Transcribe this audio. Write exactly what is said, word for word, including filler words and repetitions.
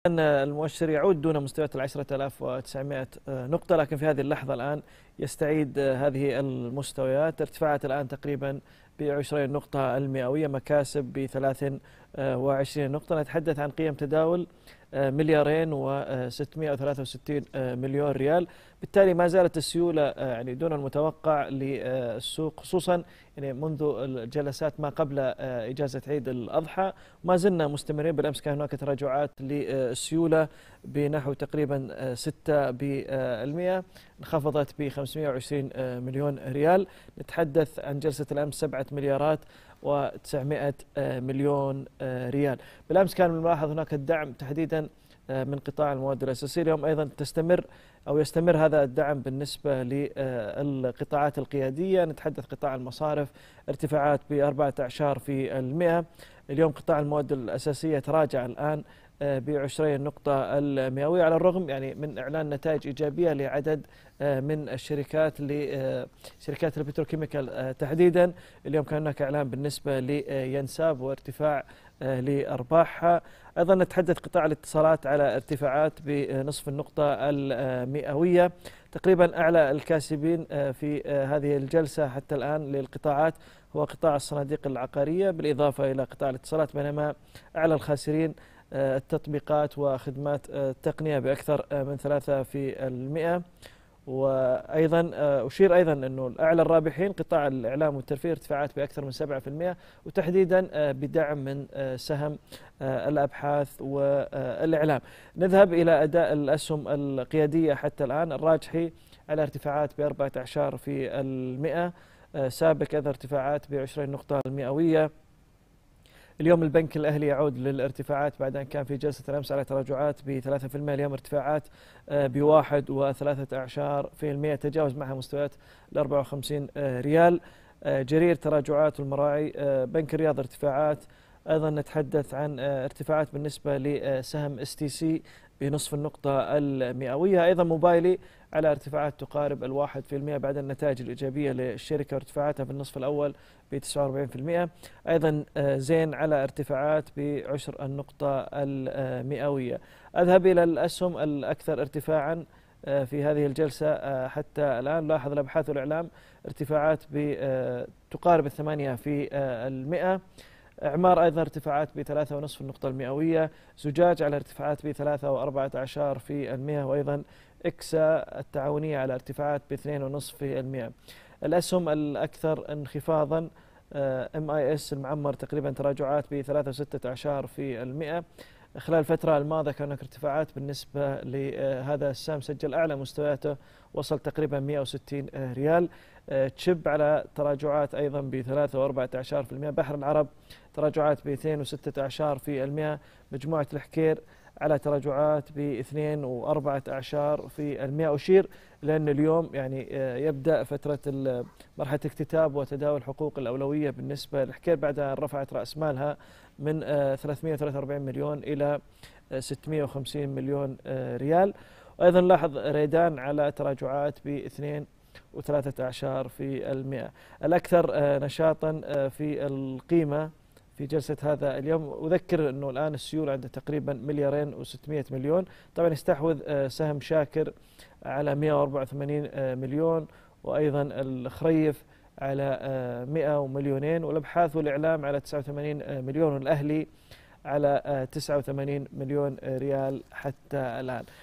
المؤشر يعود دون مستويات العشرة آلاف وتسعمائة نقطة، لكن في هذه اللحظة الآن يستعيد هذه المستويات. ارتفاعات الآن تقريبا بعشرين نقطة المئوية، مكاسب بثلاث وعشرين نقطة. نتحدث عن قيم تداول مليارين وستمائة وثلاثة وستين مليون ريال. بالتالي ما زالت السيولة يعني دون المتوقع للسوق، خصوصا يعني منذ الجلسات ما قبل إجازة عيد الأضحى. ما زلنا مستمرين. بالأمس كان هناك تراجعات للسيولة بنحو تقريبا ستة بالمئة، انخفضت ب خمسمائة وعشرين مليون ريال. نتحدث عن جلسة الأمس سبعة مليارات وتسعمائة مليون ريال. بالأمس كان الملاحظ هناك الدعم تحديدا من قطاع المواد الأساسية. اليوم أيضا تستمر أو يستمر هذا الدعم بالنسبة للقطاعات القيادية. نتحدث قطاع المصارف ارتفاعات بأربعة عشر في المئة. اليوم قطاع المواد الأساسية تراجع الآن بعشرين نقطة المئوية، على الرغم يعني من إعلان نتائج إيجابية لعدد من الشركات لشركات البتروكيميكال تحديدا. اليوم كان هناك إعلان بالنسبة لينساب وارتفاع لأرباحها. أيضا نتحدث قطاع الاتصالات على ارتفاعات بنصف النقطة المئوية. تقريبا أعلى الكاسبين في هذه الجلسة حتى الآن للقطاعات هو قطاع الصناديق العقارية بالإضافة إلى قطاع الاتصالات، بينما أعلى الخاسرين التطبيقات وخدمات التقنية بأكثر من ثلاثة في المئة. وأيضا أشير أيضا أنه أعلى الرابحين قطاع الإعلام والترفيه، ارتفاعات بأكثر من سبعة في المئة، وتحديدا بدعم من سهم الأبحاث والإعلام. نذهب إلى أداء الأسهم القيادية حتى الآن. الراجحي على ارتفاعات بأربعة عشر في المئة، سابق أيضا ارتفاعات بعشرين نقطة المئوية. اليوم البنك الأهلي يعود للارتفاعات بعد أن كان في جلسة الأمس على تراجعات بثلاثة في المئة. اليوم ارتفاعات بواحد وثلاثة عشر في المئة، تجاوز معها مستويات الأربعة وخمسين ريال. جرير تراجعات المراعي. بنك الرياض ارتفاعات. أيضا نتحدث عن ارتفاعات بالنسبة لسهم اس تي سي بنصف النقطة المئوية. أيضا موبايلي على ارتفاعات تقارب الواحد في المئة بعد النتائج الإيجابية للشركة وارتفاعاتها في النصف الأول بتسعة وأربعين في المئة. أيضا زين على ارتفاعات بعشر النقطة المئوية. أذهب إلى الأسهم الأكثر ارتفاعا في هذه الجلسة حتى الآن. لاحظ الأبحاث والإعلام ارتفاعات تقارب الثمانية في المئة. إعمار أيضا ارتفاعات بثلاثة ونصف النقطة المئوية. زجاج على ارتفاعات بثلاثة وأربعة عشر في المئة. وأيضا إكسا التعاونية على ارتفاعات باثنين ونصف في المئة. الأسهم الأكثر انخفاضا ام اي اس المعمر، تقريبا تراجعات بثلاثة وستة عشر في المئة. خلال الفترة الماضية كان هناك ارتفاعات بالنسبة لهذا السهم، سجل أعلى مستوياته، وصل تقريبا مئة وستين ريال. تشب على تراجعات أيضا بثلاثة وأربعة عشر في المئة. بحر العرب تراجعات باثنين وستة عشر في المئة. مجموعة الحكير على تراجعات باثنين وأربعة عشر في المئة. أشير لأن اليوم يعني يبدأ فترة مرحلة اكتتاب وتداول حقوق الأولوية بالنسبة للحكير بعد أن رفعت رأس مالها من ثلاثمائة وثلاثة وأربعين مليون إلى ستمائة وخمسين مليون ريال. وأيضا لاحظ ريدان على تراجعات باثنين وثلاثة عشر في المئة. الأكثر نشاطا في القيمة في جلسة هذا اليوم، أذكر أنه الآن السيولة عند تقريبا مليارين وستمائة مليون. طبعا يستحوذ سهم شاكر على مئة وأربعة وثمانين مليون، وأيضا الخريف على مئة ومليونين، والأبحاث والإعلام على تسعة وثمانين مليون، والأهلي على تسعة وثمانين مليون ريال حتى الآن.